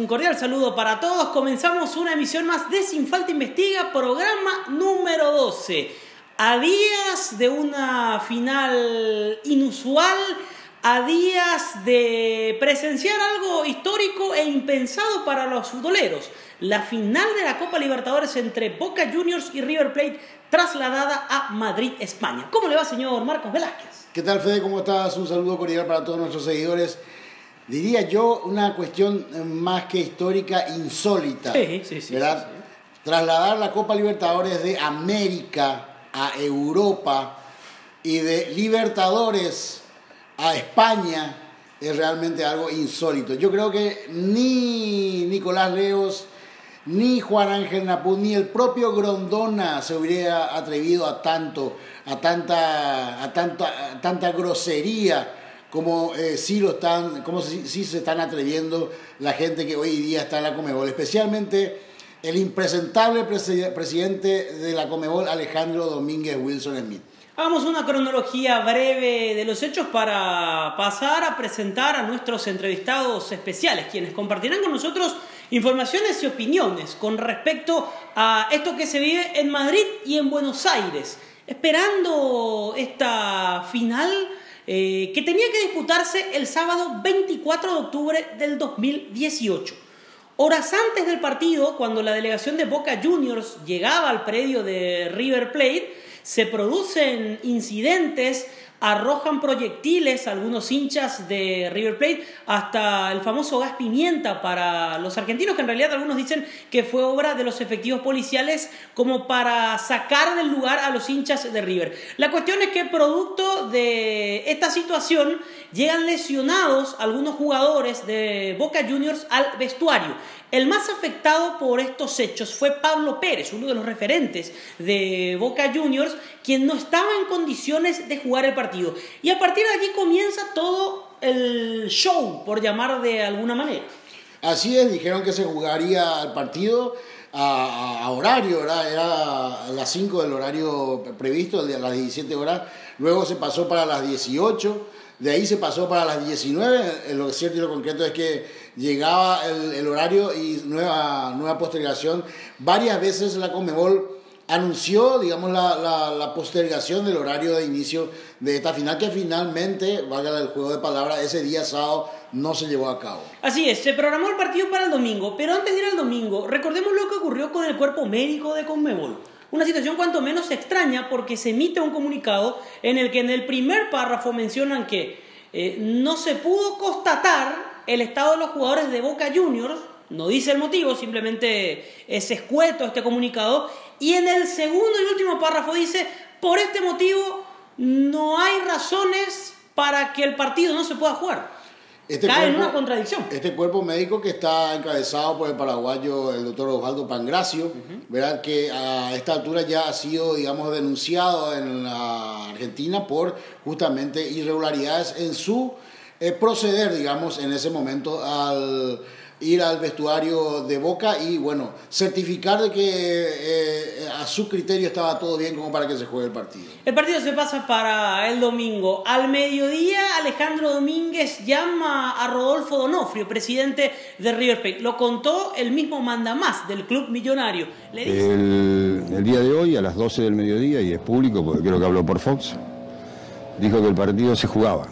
Un cordial saludo para todos. Comenzamos una emisión más de Sin Falta Investiga, programa número 12. A días de una final inusual, a días de presenciar algo histórico e impensado para los futboleros. La final de la Copa Libertadores entre Boca Juniors y River Plate, trasladada a Madrid, España. ¿Cómo le va, señor Marcos Velázquez? ¿Qué tal, Fede? ¿Cómo estás? Un saludo cordial para todos nuestros seguidores. Diría yo una cuestión más que histórica, insólita, ¿verdad? Sí. Trasladar la Copa Libertadores de América a Europa y de Libertadores a España es realmente algo insólito. Yo creo que ni Nicolás Leos, ni Juan Ángel Naput, ni el propio Grondona se hubiera atrevido a tanta grosería como sí se están atreviendo la gente que hoy día está en la Conmebol, especialmente el impresentable presidente de la Conmebol, Alejandro Domínguez Wilson Smith. Hagamos una cronología breve de los hechos para pasar a presentar a nuestros entrevistados especiales, quienes compartirán con nosotros informaciones y opiniones con respecto a esto que se vive en Madrid y en Buenos Aires, esperando esta final que tenía que disputarse el sábado 24 de octubre del 2018. Horas antes del partido, cuando la delegación de Boca Juniors llegaba al predio de River Plate, se producen incidentes, arrojan proyectiles algunos hinchas de River Plate, hasta el famoso gas pimienta para los argentinos, que en realidad algunos dicen que fue obra de los efectivos policiales como para sacar del lugar a los hinchas de River. La cuestión es que producto de esta situación llegan lesionados algunos jugadores de Boca Juniors al vestuario. El más afectado por estos hechos fue Pablo Pérez, uno de los referentes de Boca Juniors, quien no estaba en condiciones de jugar el partido. Y a partir de allí comienza todo el show, por llamar de alguna manera. Así es, dijeron que se jugaría el partido a horario, ¿verdad? Era a las 5 del horario previsto, a las 17 horas. Luego se pasó para las 18. De ahí se pasó para las 19, lo cierto y lo concreto es que llegaba el horario y nueva postergación. Varias veces la Conmebol anunció, digamos, la postergación del horario de inicio de esta final, que finalmente, valga el juego de palabras, ese día sábado no se llevó a cabo. Así es, se programó el partido para el domingo, pero antes de ir al domingo, recordemos lo que ocurrió con el cuerpo médico de Conmebol. Una situación cuanto menos extraña porque se emite un comunicado en el que en el primer párrafo mencionan que no se pudo constatar el estado de los jugadores de Boca Juniors, no dice el motivo, simplemente es escueto este comunicado, y en el segundo y último párrafo dice, por este motivo no hay razones para que el partido no se pueda jugar. Cae en una contradicción. Este cuerpo médico que está encabezado por el paraguayo, el doctor Osvaldo Pangracio, ¿verdad? Que a esta altura ya ha sido, digamos, denunciado en la Argentina por justamente irregularidades en su proceder, digamos, en ese momento al ir al vestuario de Boca y, bueno, certificar de que a su criterio estaba todo bien como para que se juegue el partido. El partido se pasa para el domingo. Al mediodía, Alejandro Domínguez llama a Rodolfo D'Onofrio, presidente de River Plate. Lo contó el mismo mandamás del club millonario. Le dice... el día de hoy, a las 12 del mediodía, y es público, porque creo que habló por Fox, dijo que el partido se jugaba.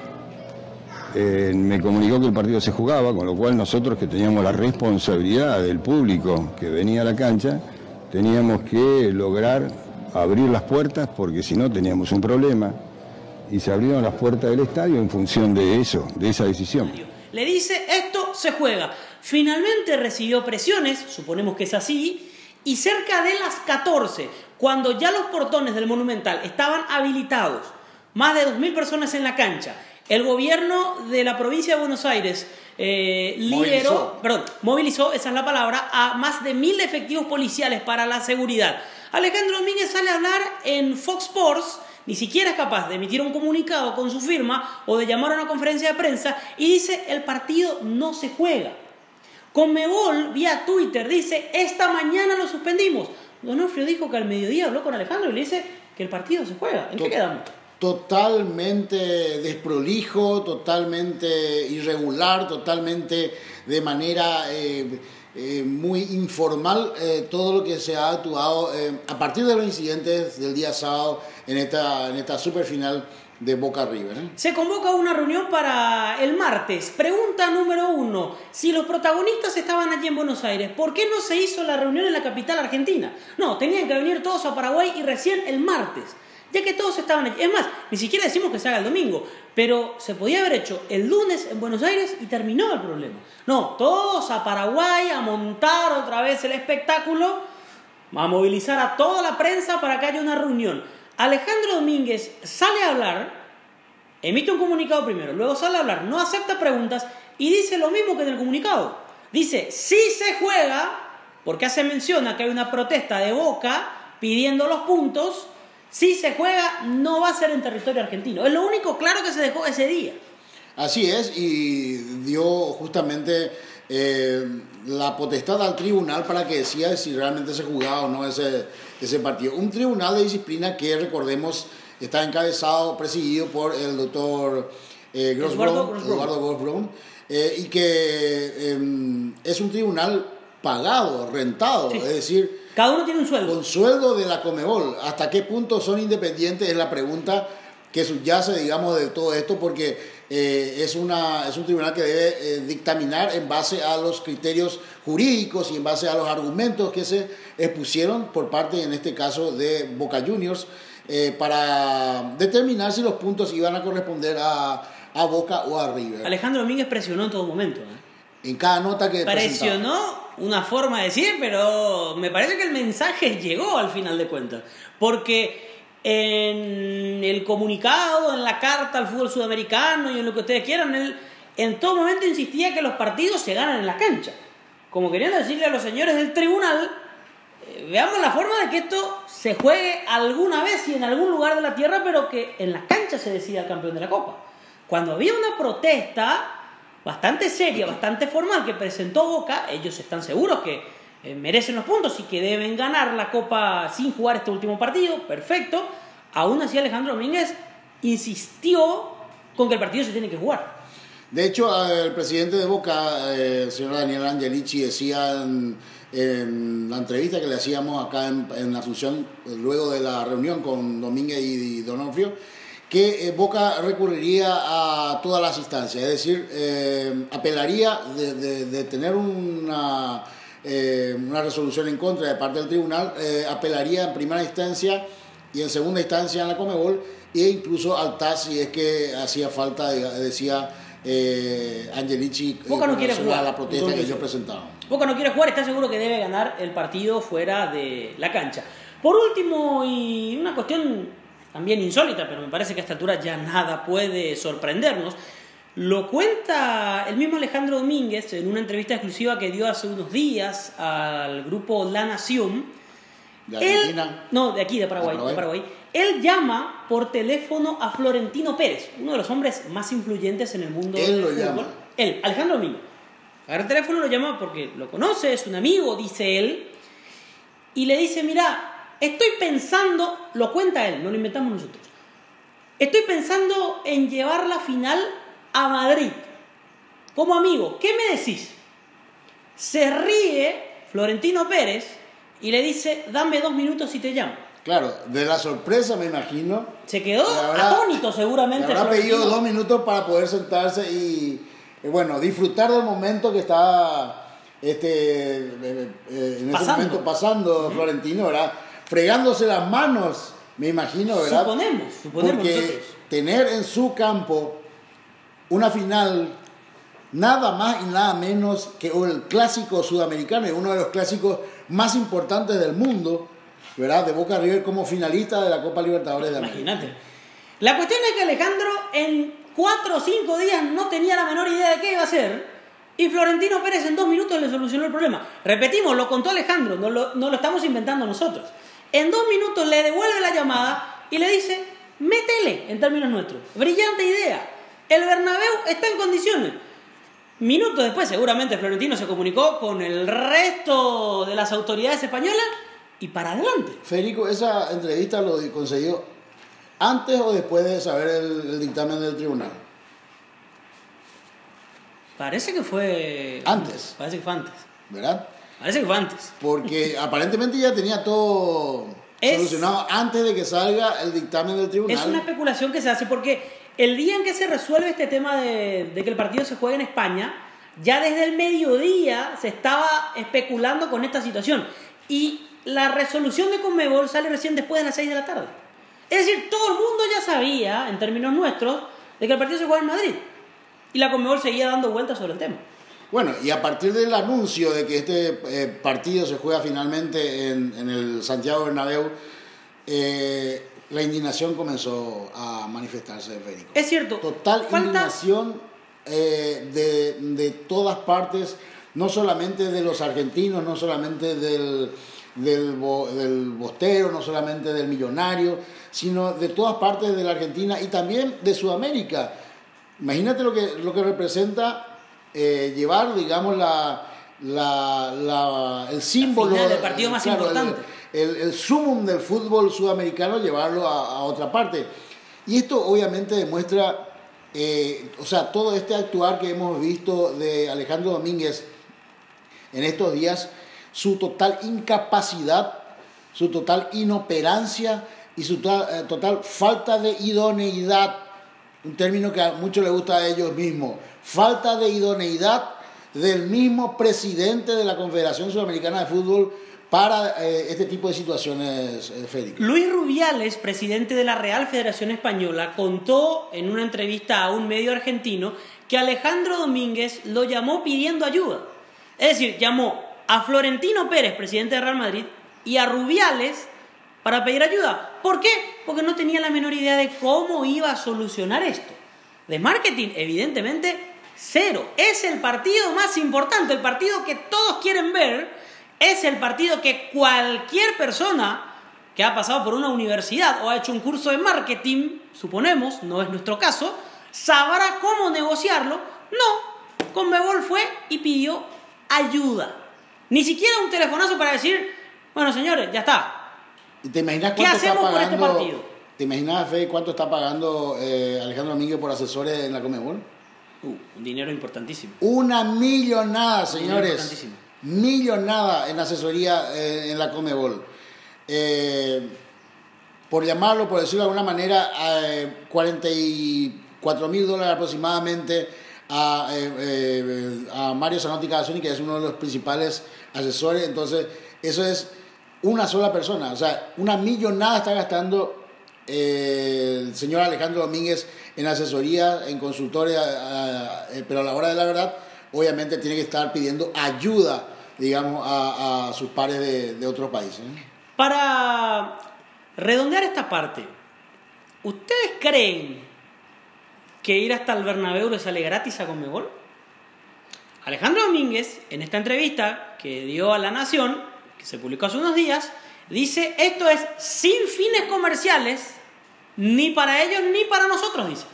Me comunicó que el partido se jugaba, con lo cual nosotros, que teníamos la responsabilidad del público que venía a la cancha, teníamos que lograr abrir las puertas, porque si no teníamos un problema, y se abrieron las puertas del estadio en función de eso, de esa decisión. Le dice, esto se juega. Finalmente recibió presiones, suponemos que es así, y cerca de las 14, cuando ya los portones del Monumental estaban habilitados, más de 2.000 personas en la cancha, el gobierno de la provincia de Buenos Aires movilizó, esa es la palabra, a más de 1.000 efectivos policiales para la seguridad. Alejandro Domínguez sale a hablar en Fox Sports, ni siquiera es capaz de emitir un comunicado con su firma o de llamar a una conferencia de prensa y dice, el partido no se juega. Conmebol, vía Twitter, dice, esta mañana lo suspendimos. D'Onofrio dijo que al mediodía habló con Alejandro y le dice que el partido se juega. ¿En qué quedamos? totalmente desprolijo, totalmente irregular, totalmente de manera muy informal todo lo que se ha actuado a partir de los incidentes del día sábado en esta superfinal de Boca River. Se convoca una reunión para el martes. Pregunta número 1. Si los protagonistas estaban allí en Buenos Aires, ¿por qué no se hizo la reunión en la capital argentina? No, tenían que venir todos a Paraguay y recién el martes, ya que todos estaban allí. Es más, ni siquiera decimos que se haga el domingo, pero se podía haber hecho el lunes en Buenos Aires y terminó el problema. No, todos a Paraguay a montar otra vez el espectáculo, a movilizar a toda la prensa para que haya una reunión. Alejandro Domínguez sale a hablar, emite un comunicado primero, luego sale a hablar, no acepta preguntas y dice lo mismo que en el comunicado. Dice, sí se juega, porque hace mención a que hay una protesta de Boca pidiendo los puntos. Si se juega, no va a ser en territorio argentino. Es lo único claro que se dejó ese día. Así es, y dio justamente la potestad al tribunal para que decida si realmente se jugaba o no ese partido. Un tribunal de disciplina que, recordemos, está encabezado, presidido por el doctor Eduardo Grossblum, y que es un tribunal pagado, rentado, sí. Es decir, cada uno tiene un sueldo. Con sueldo de la Conmebol. ¿Hasta qué punto son independientes? Es la pregunta que subyace, digamos, de todo esto, porque es un tribunal que debe dictaminar en base a los criterios jurídicos y en base a los argumentos que se expusieron por parte, en este caso, de Boca Juniors, para determinar si los puntos iban a corresponder a Boca o a River. Alejandro Domínguez presionó en todo momento. En cada nota que presionó, presentaba. Una forma de decir, pero me parece que el mensaje llegó al final de cuentas. Porque en el comunicado, en la carta al fútbol sudamericano y en lo que ustedes quieran, él en todo momento insistía que los partidos se ganan en la cancha. Como queriendo decirle a los señores del tribunal, veamos la forma de que esto se juegue alguna vez y en algún lugar de la tierra, pero que en la cancha se decida el campeón de la Copa. Cuando había una protesta bastante seria, bastante formal que presentó Boca, ellos están seguros que merecen los puntos y que deben ganar la Copa sin jugar este último partido, perfecto. Aún así Alejandro Domínguez insistió con que el partido se tiene que jugar. De hecho, el presidente de Boca, el señor Daniel Angelici, decía en la entrevista que le hacíamos acá en Asunción, luego de la reunión con Domínguez y Donofrio, que Boca recurriría a todas las instancias, es decir, apelaría de tener una resolución en contra de parte del tribunal, apelaría en primera instancia y en segunda instancia en la Conmebol e incluso al TAS si es que hacía falta, decía Angelici, Boca no quiere jugar. La protesta que ellos presentaban. Boca no quiere jugar, está seguro que debe ganar el partido fuera de la cancha. Por último, y una cuestión también insólita, pero me parece que a esta altura ya nada puede sorprendernos, lo cuenta el mismo Alejandro Domínguez en una entrevista exclusiva que dio hace unos días al grupo La Nación. ¿De Argentina? De Paraguay. Él llama por teléfono a Florentino Pérez, uno de los hombres más influyentes en el mundo del fútbol. Llama. Él, Alejandro Domínguez. Agarra el teléfono, lo llama porque lo conoce, es un amigo, dice él, y le dice, mira, estoy pensando, lo cuenta él, no lo inventamos nosotros, estoy pensando en llevar la final a Madrid, como amigo, ¿qué me decís? Se ríe Florentino Pérez y le dice, dame 2 minutos y te llamo. Claro, de la sorpresa me imagino. Se quedó atónito seguramente. Le habrá pedido 2 minutos para poder sentarse y, bueno, disfrutar del momento que estaba en ese momento pasando Florentino, ¿verdad? Fregándose las manos, me imagino, ¿verdad? Suponemos porque nosotros. Tener en su campo una final nada más y nada menos que el clásico sudamericano y uno de los clásicos más importantes del mundo, ¿verdad? De Boca River como finalista de la Copa Libertadores de América. Imagínate. La cuestión es que Alejandro en 4 o 5 días no tenía la menor idea de qué iba a hacer y Florentino Pérez en 2 minutos le solucionó el problema. Repetimos, lo contó Alejandro, no lo estamos inventando nosotros. En 2 minutos le devuelve la llamada y le dice, métele, en términos nuestros. Brillante idea. El Bernabéu está en condiciones. Minutos después, seguramente Florentino se comunicó con el resto de las autoridades españolas y para adelante. Federico, esa entrevista lo concedió ¿Antes o después de saber el dictamen del tribunal? Parece que fue... Antes. Parece que fue antes. ¿Verdad? Parece que fue antes. Porque aparentemente ya tenía todo solucionado antes de que salga el dictamen del tribunal. Es una especulación que se hace porque el día en que se resuelve este tema de que el partido se juegue en España, ya desde el mediodía se estaba especulando con esta situación. Y la resolución de Conmebol sale recién después de las 6 de la tarde. Es decir, todo el mundo ya sabía, en términos nuestros, de que el partido se juega en Madrid. Y la Conmebol seguía dando vueltas sobre el tema. Bueno, y a partir del anuncio de que este partido se juega finalmente en el Santiago Bernabéu, la indignación comenzó a manifestarse, Federico. Es cierto. Total indignación de todas partes, no solamente de los argentinos, no solamente del Bostero, no solamente del Millonario, sino de todas partes de la Argentina y también de Sudamérica. Imagínate lo que representa llevar, digamos, el símbolo, la final del partido más importante. El sumum del fútbol sudamericano, llevarlo a otra parte. Y esto obviamente demuestra, todo este actuar que hemos visto de Alejandro Domínguez en estos días, su total incapacidad, su total inoperancia y su total falta de idoneidad, un término que a muchos les gusta a ellos mismos, falta de idoneidad del mismo presidente de la Confederación Sudamericana de Fútbol para este tipo de situaciones, Federico. Luis Rubiales, presidente de la Real Federación Española, contó en una entrevista a un medio argentino que Alejandro Domínguez lo llamó pidiendo ayuda. Es decir, llamó a Florentino Pérez, presidente de Real Madrid, y a Rubiales para pedir ayuda. ¿Por qué? Porque no tenía la menor idea de cómo iba a solucionar esto. De marketing, evidentemente, cero. Es el partido más importante, el partido que todos quieren ver, es el partido que cualquier persona que ha pasado por una universidad o ha hecho un curso de marketing, suponemos, no es nuestro caso, sabrá cómo negociarlo. No, Conmebol fue y pidió ayuda. Ni siquiera un telefonazo para decir, bueno, señores, ya está. ¿Te imaginas ¿Qué hacemos por este partido? ¿Te imaginas, Fede, cuánto está pagando Alejandro Domínguez por asesores en la Conmebol? Un dinero importantísimo. Una millonada, señores. Importantísimo. Millonada en asesoría en la Conmebol. Por llamarlo, por decirlo de alguna manera, $44,000 aproximadamente a Mario Zanotti Cavazzoni, que es uno de los principales asesores. Entonces, eso es una sola persona. O sea, una millonada está gastando el señor Alejandro Domínguez en asesoría, en consultoría, pero a la hora de la verdad, obviamente tiene que estar pidiendo ayuda, digamos, a sus pares de otros países. Para redondear esta parte, ¿ustedes creen que ir hasta el Bernabéu le sale gratis a Conmebol? Alejandro Domínguez, en esta entrevista que dio a La Nación, que se publicó hace unos días, dice: esto es sin fines comerciales, ni para ellos ni para nosotros, dice.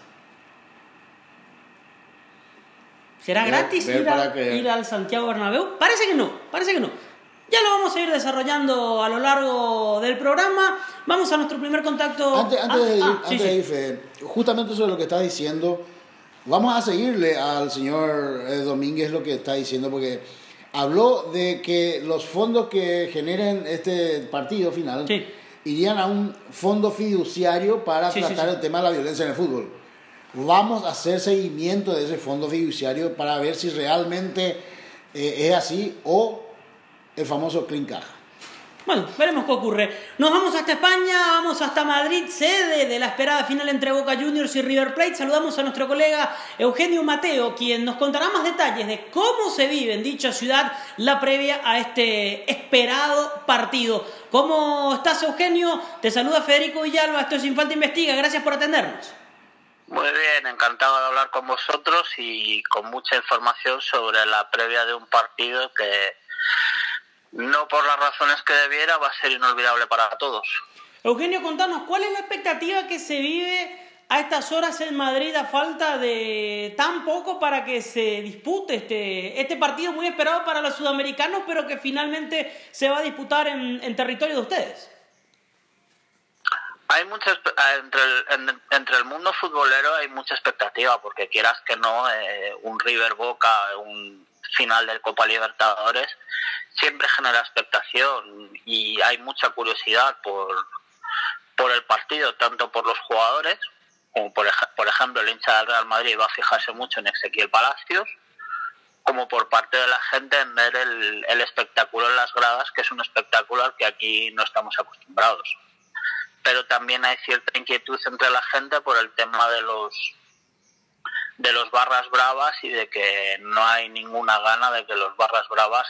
¿Será gratis ir al Santiago Bernabéu? Parece que no. Ya lo vamos a ir desarrollando a lo largo del programa. Vamos a nuestro primer contacto. Antes de ir, Fede, justamente sobre lo que estás diciendo, vamos a seguirle al señor Domínguez lo que está diciendo, porque habló de que los fondos que generen este partido final irían a un fondo fiduciario para tratar el tema de la violencia en el fútbol. Vamos a hacer seguimiento de ese fondo fiduciario para ver si realmente es así o el famoso clean caja. Bueno, veremos qué ocurre. Nos vamos hasta España, vamos hasta Madrid, sede de la esperada final entre Boca Juniors y River Plate. Saludamos a nuestro colega Eugenio Mateo, quien nos contará más detalles de cómo se vive en dicha ciudad la previa a este esperado partido. ¿Cómo estás, Eugenio? Te saluda Federico Villalba, esto es Sin Falta Investiga. Gracias por atendernos. Muy bien, encantado de hablar con vosotros y con mucha información sobre la previa de un partido que, no por las razones que debiera, va a ser inolvidable para todos. Eugenio, contanos, ¿cuál es la expectativa que se vive a estas horas en Madrid a falta de tan poco para que se dispute este partido muy esperado para los sudamericanos, pero que finalmente se va a disputar en territorio de ustedes? Hay entre el mundo futbolero hay mucha expectativa, porque quieras que no, un River Boca, un final del Copa Libertadores, siempre genera expectación y hay mucha curiosidad por el partido, tanto por los jugadores, como por ejemplo el hincha del Real Madrid va a fijarse mucho en Ezequiel Palacios, como por parte de la gente en ver el espectáculo en las gradas, que es un espectáculo al que aquí no estamos acostumbrados. Pero también hay cierta inquietud entre la gente por el tema de los barras bravas y de que no hay ninguna gana de que los barras bravas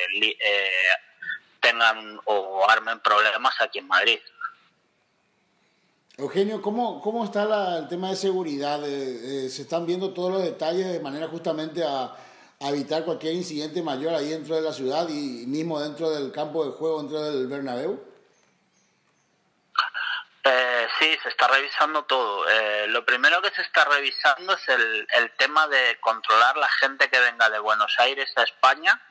tengan o armen problemas aquí en Madrid. Eugenio, ¿cómo está el tema de seguridad? ¿Se están viendo todos los detalles de manera justamente a evitar cualquier incidente mayor ahí dentro de la ciudad y mismo dentro del campo de juego, dentro del Bernabéu? Sí, se está revisando todo. Lo primero que se está revisando es el tema de controlar la gente que venga de Buenos Aires a España,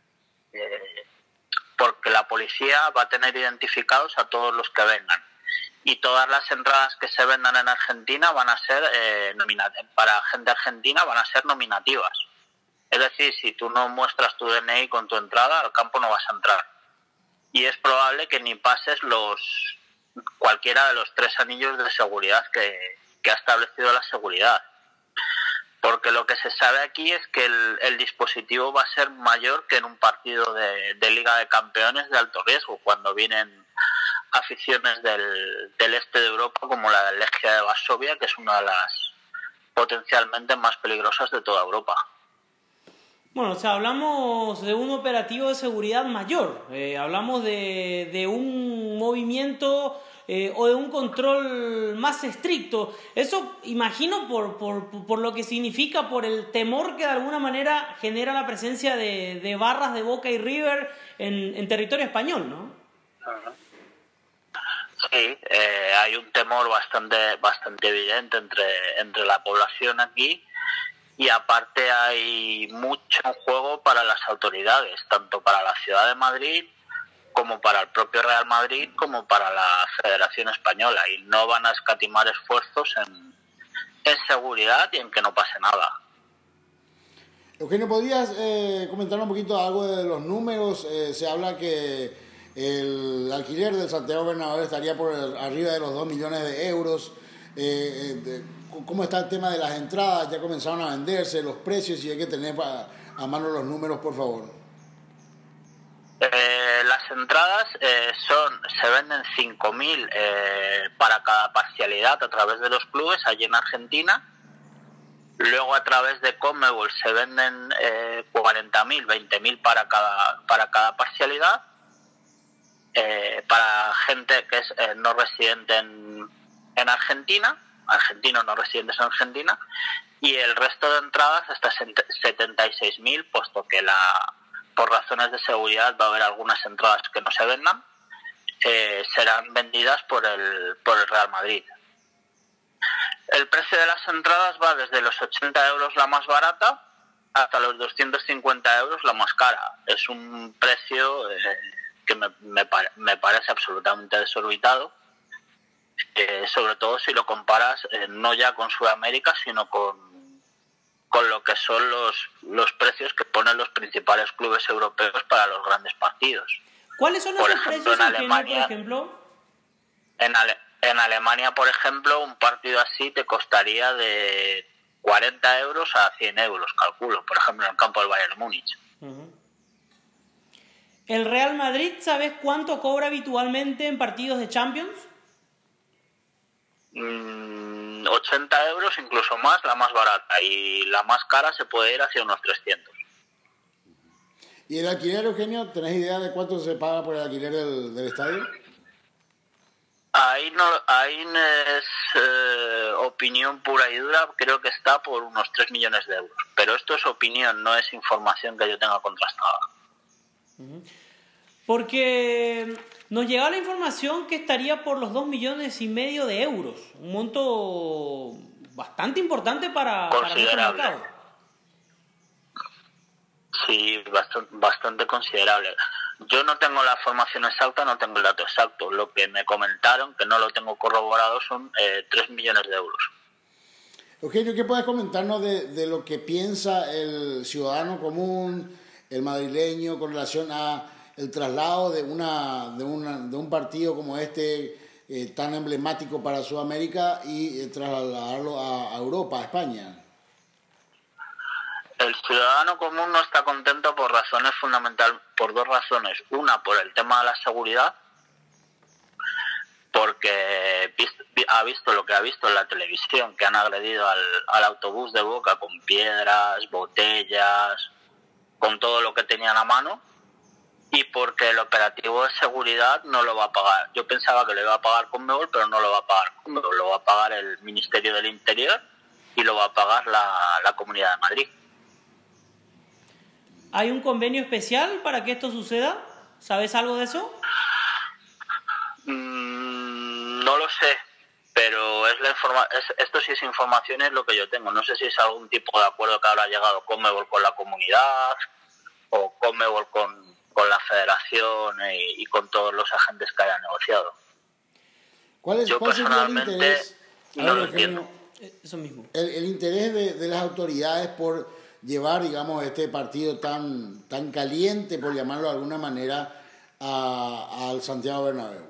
porque la policía va a tener identificados a todos los que vengan. Y todas las entradas que se vendan en Argentina van a ser, para gente argentina, van a ser nominativas. Es decir, si tú no muestras tu DNI con tu entrada, al campo no vas a entrar. Y es probable que ni pases cualquiera de los 3 anillos de seguridad que ha establecido la seguridad. Porque lo que se sabe aquí es que el dispositivo va a ser mayor que en un partido de Liga de Campeones de alto riesgo, cuando vienen aficiones del este de Europa, como la del Legia de Varsovia, que es una de las potencialmente más peligrosas de toda Europa. Bueno, o sea, hablamos de un operativo de seguridad mayor, hablamos de un movimiento o de un control más estricto. Eso, imagino, por lo que significa, por el temor que de alguna manera genera la presencia de barras de Boca y River en territorio español, ¿no? Sí, hay un temor bastante evidente entre la población aquí. Y aparte hay mucho en juego para las autoridades, tanto para la Ciudad de Madrid como para el propio Real Madrid, como para la Federación Española, y no van a escatimar esfuerzos en seguridad y en que no pase nada. Eugenio, ¿podrías comentar un poquito algo de los números? Se habla que el alquiler del Santiago Bernabéu estaría por arriba de los 2 millones de euros. ¿Cómo está el tema de las entradas? ¿Ya comenzaron a venderse los precios? Y hay que tener a mano los números, por favor. Las entradas se venden 5.000 para cada parcialidad a través de los clubes allí en Argentina. Luego a través de Conmebol se venden 40.000, 20.000 para cada parcialidad. Para gente que es no residente en Argentina, argentinos no residentes en Argentina, y el resto de entradas hasta 76.000, puesto que por razones de seguridad va a haber algunas entradas que no se vendan, serán vendidas por el Real Madrid. El precio de las entradas va desde los 80 euros la más barata hasta los 250 euros la más cara. Es un precio que me parece absolutamente desorbitado, sobre todo si lo comparas no ya con Sudamérica, sino con lo que son los precios que ponen los principales clubes europeos para los grandes partidos. ¿Cuáles son esos precios, Alemania, por ejemplo? En Alemania, por ejemplo, un partido así te costaría de 40 euros a 100 euros, calculo, por ejemplo, en el campo del Bayern Múnich. Uh-huh. ¿El Real Madrid, sabes cuánto cobra habitualmente en partidos de Champions? 80 euros, incluso más, la más barata, y la más cara se puede ir hacia unos 300. ¿Y el alquiler, Eugenio? ¿Tenés idea de cuánto se paga por el alquiler del estadio? Ahí no es opinión pura y dura, creo que está por unos 3 millones de euros, pero esto es opinión, no es información que yo tenga contrastada. Porque nos llegaba la información que estaría por los 2,5 millones de euros, un monto bastante importante para nuestro mercado. Sí, bastante considerable. Yo no tengo la formación exacta, no tengo el dato exacto. Lo que me comentaron, que no lo tengo corroborado, son 3 millones de euros. Eugenio, ¿qué puedes comentarnos de lo que piensa el ciudadano común, el madrileño, con relación a el traslado de un partido como este, tan emblemático para Sudamérica, y trasladarlo a Europa, a España? El ciudadano común no está contento por razones fundamentales, por dos razones. Una, por el tema de la seguridad, porque ha visto lo que ha visto en la televisión, que han agredido al autobús de Boca con piedras, botellas, con todo lo que tenían a mano, y porque el operativo de seguridad no lo va a pagar. Yo pensaba que lo iba a pagar Conmebol, pero no lo va a pagar Conmebol, lo va a pagar el Ministerio del Interior y lo va a pagar la Comunidad de Madrid. ¿Hay un convenio especial para que esto suceda? ¿Sabes algo de eso? No lo sé, pero esto sí es información, es lo que yo tengo. No sé si es algún tipo de acuerdo que habrá llegado Conmebol con la comunidad o Conmebol con la federación y con todos los agentes que hayan negociado. ¿Cuál sería el interés? No lo entiendo. Eso mismo. El interés de las autoridades por llevar, digamos, este partido tan caliente, por llamarlo de alguna manera, al Santiago Bernabéu.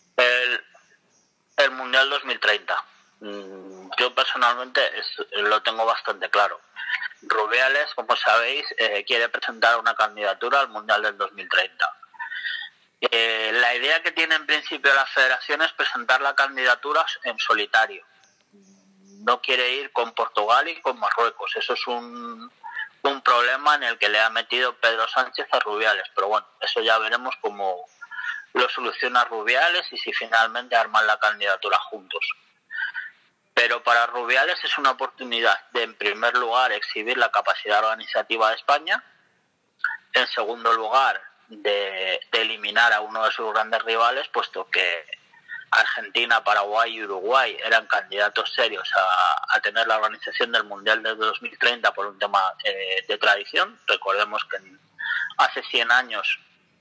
El Mundial 2030. Yo personalmente lo tengo bastante claro. Rubiales, como sabéis, quiere presentar una candidatura al Mundial del 2030. La idea que tiene en principio la federación es presentar la candidatura en solitario. No quiere ir con Portugal y con Marruecos. Eso es un problema en el que le ha metido Pedro Sánchez a Rubiales. Pero bueno, eso ya veremos cómo lo soluciona Rubiales y si finalmente arman la candidatura juntos. Pero para Rubiales es una oportunidad de, en primer lugar, exhibir la capacidad organizativa de España, en segundo lugar, de eliminar a uno de sus grandes rivales, puesto que Argentina, Paraguay y Uruguay eran candidatos serios a tener la organización del Mundial de 2030 por un tema de tradición. Recordemos que hace 100 años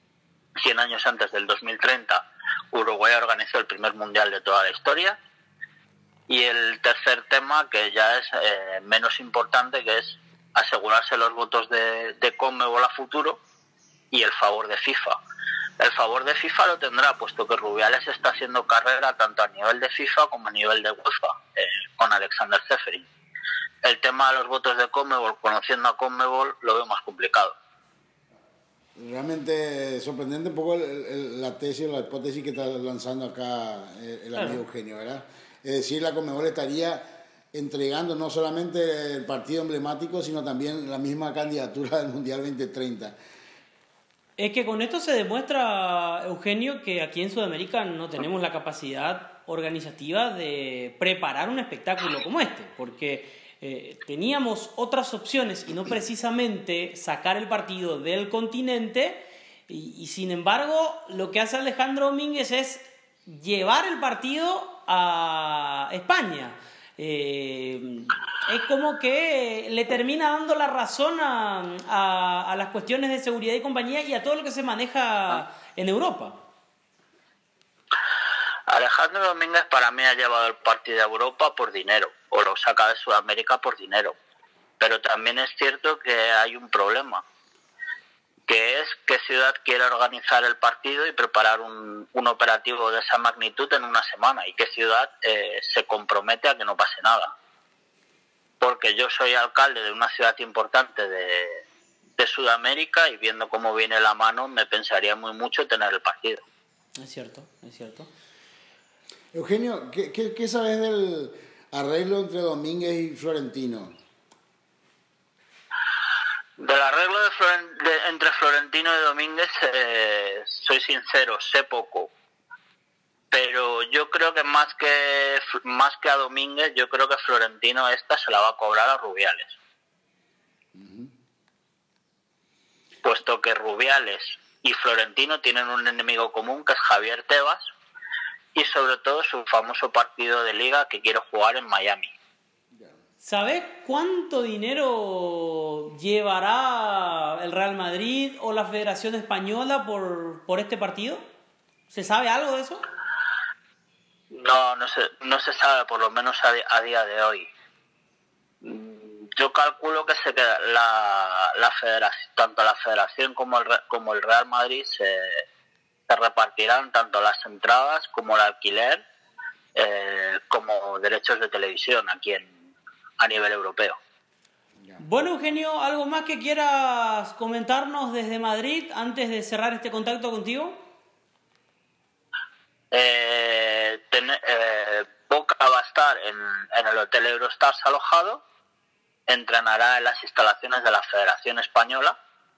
antes del 2030, Uruguay organizó el primer Mundial de toda la historia. Y el tercer tema, que ya es menos importante, que es asegurarse los votos de Conmebol a futuro y el favor de FIFA. El favor de FIFA lo tendrá, puesto que Rubiales está haciendo carrera tanto a nivel de FIFA como a nivel de UEFA, con Alexander Ceferin. El tema de los votos de Conmebol, conociendo a Conmebol, lo veo más complicado. Realmente sorprendente un poco la tesis o la hipótesis que está lanzando acá el amigo Eugenio, ¿verdad? Es decir, la Conmebol estaría entregando no solamente el partido emblemático, sino también la misma candidatura del Mundial 2030. Es que con esto se demuestra, Eugenio, que aquí en Sudamérica no tenemos la capacidad organizativa de preparar un espectáculo como este, porque teníamos otras opciones y no precisamente sacar el partido del continente, y sin embargo lo que hace Alejandro Domínguez es llevar el partido a España. Es como que le termina dando la razón a las cuestiones de seguridad y compañía y a todo lo que se maneja en Europa. Alejandro Domínguez para mí ha llevado el partido a Europa por dinero, o lo saca de Sudamérica por dinero. Pero también es cierto que hay un problema, que es qué ciudad quiere organizar el partido y preparar un operativo de esa magnitud en una semana, y qué ciudad se compromete a que no pase nada. Porque yo soy alcalde de una ciudad importante de Sudamérica y viendo cómo viene la mano me pensaría muy mucho tener el partido. Es cierto, es cierto. Eugenio, ¿qué sabes del arreglo entre Domínguez y Florentino? Del arreglo entre Florentino y Domínguez, soy sincero, sé poco. Pero yo creo que más que a Domínguez, yo creo que Florentino esta se la va a cobrar a Rubiales. Puesto que Rubiales y Florentino tienen un enemigo común, que es Javier Tebas, y sobre todo su famoso partido de liga que quiere jugar en Miami. ¿Sabés cuánto dinero llevará el Real Madrid o la Federación Española por este partido? ¿Se sabe algo de eso? No se sabe, por lo menos a día de hoy. Yo calculo que se queda la federación, tanto la Federación como el Real Madrid se repartirán tanto las entradas como el alquiler como derechos de televisión aquí a nivel europeo. Bueno, Eugenio, ¿algo más que quieras comentarnos desde Madrid antes de cerrar este contacto contigo? Boca va a estar en el Hotel Eurostars alojado, entrenará en las instalaciones de la Federación Española.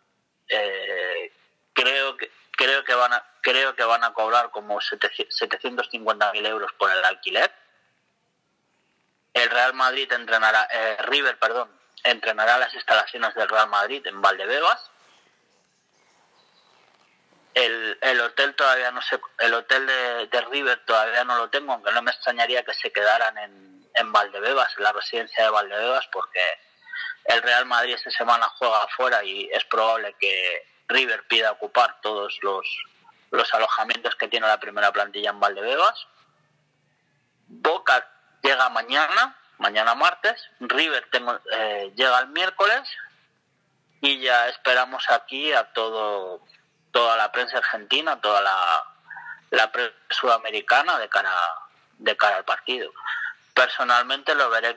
Creo que van a cobrar como 750.000 euros por el alquiler. El Real Madrid River entrenará las instalaciones del Real Madrid en Valdebebas. El hotel todavía no sé, el hotel de River todavía no lo tengo, aunque no me extrañaría que se quedaran en Valdebebas, en la residencia de Valdebebas, porque el Real Madrid esta semana juega afuera y es probable que River pida ocupar todos los alojamientos que tiene la primera plantilla en Valdebebas. Boca llega mañana martes, River llega el miércoles y ya esperamos aquí a toda la prensa argentina, toda la prensa sudamericana de cara al partido. Personalmente lo veré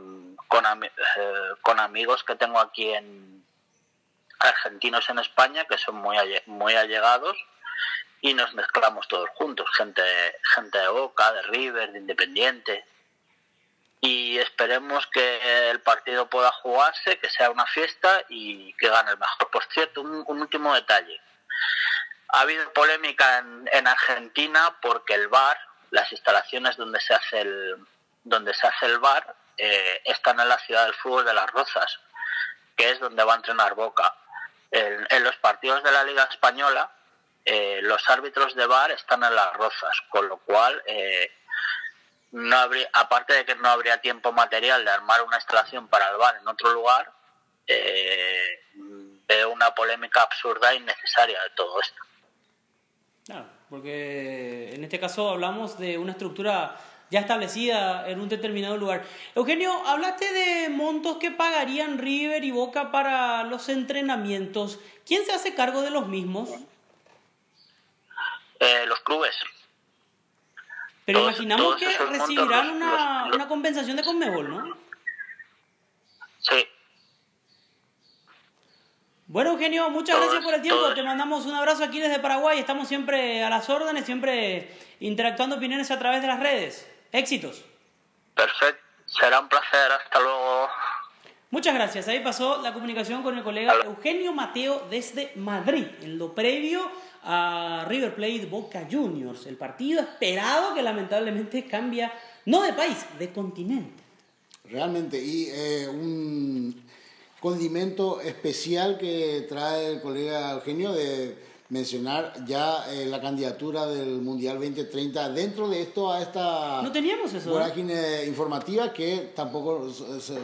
con amigos que tengo aquí argentinos en España, que son muy allegados, y nos mezclamos todos juntos, gente de Boca, de River, de Independiente, y esperemos que el partido pueda jugarse, que sea una fiesta y que gane el mejor. Por cierto, un último detalle. Ha habido polémica en Argentina porque el VAR, las instalaciones donde se hace el VAR, están en la ciudad del fútbol de Las Rozas, que es donde va a entrenar Boca. En los partidos de la Liga Española, los árbitros de VAR están en Las Rozas, con lo cual, aparte de que no habría tiempo material de armar una instalación para el VAR en otro lugar, veo una polémica absurda e innecesaria de todo esto. Claro, porque en este caso hablamos de una estructura ya establecida en un determinado lugar. Eugenio, hablaste de montos que pagarían River y Boca para los entrenamientos. ¿Quién se hace cargo de los mismos? Los clubes. Pero imaginamos que recibirán una compensación de Conmebol, ¿no? Sí. Bueno, Eugenio, muchas gracias por el tiempo. Te mandamos un abrazo aquí desde Paraguay. Estamos siempre a las órdenes, siempre interactuando opiniones a través de las redes. Éxitos. Perfecto. Será un placer. Hasta luego. Muchas gracias. Ahí pasó la comunicación con el colega Eugenio Mateo desde Madrid, en lo previo a River Plate Boca Juniors, el partido esperado que lamentablemente cambia, no de país, de continente. Realmente, y un condimento especial que trae el colega Eugenio de mencionar ya la candidatura del Mundial 2030 dentro de esto a esta no teníamos eso, vorágine informativa que tampoco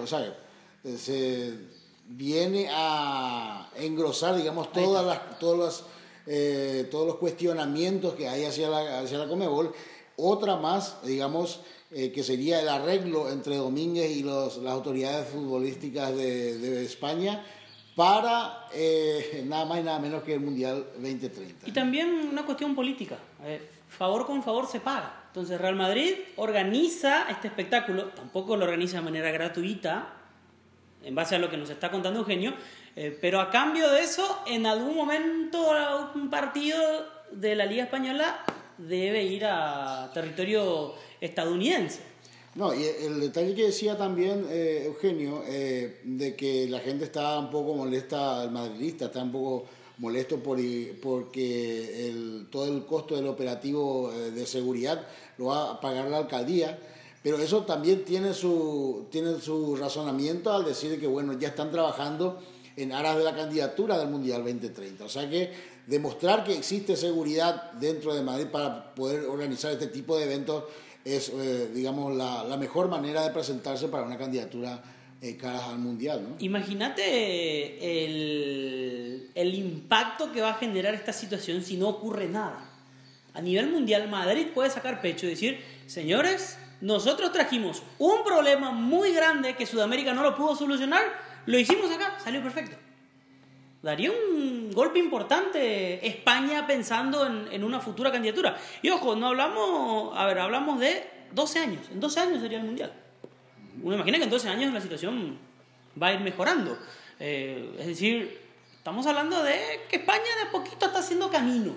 se viene a engrosar, digamos, todos los cuestionamientos que hay hacia la Conmebol. Otra más, digamos, que sería el arreglo entre Domínguez y las autoridades futbolísticas de España para nada más y nada menos que el Mundial 2030. Y también una cuestión política. Favor con favor se paga. Entonces Real Madrid organiza este espectáculo, tampoco lo organiza de manera gratuita, en base a lo que nos está contando Eugenio, pero a cambio de eso, en algún momento un partido de la Liga Española debe ir a territorio estadounidense. No, y el detalle que decía también Eugenio, de que la gente está un poco molesta, el madridista está un poco molesto porque todo el costo del operativo de seguridad lo va a pagar la alcaldía, pero eso también tiene su razonamiento al decir que bueno, ya están trabajando en aras de la candidatura del Mundial 2030. O sea que demostrar que existe seguridad dentro de Madrid para poder organizar este tipo de eventos es, digamos, la mejor manera de presentarse para una candidatura caras al Mundial, ¿no? Imagínate el impacto que va a generar esta situación si no ocurre nada. A nivel mundial, Madrid puede sacar pecho y decir, señores, nosotros trajimos un problema muy grande que Sudamérica no lo pudo solucionar, lo hicimos acá, salió perfecto. Daría un golpe importante España pensando en una futura candidatura. Y ojo, no hablamos, hablamos de 12 años. En 12 años sería el Mundial. Uno imagina que en 12 años la situación va a ir mejorando. Es decir, estamos hablando de que España de a poquito está haciendo camino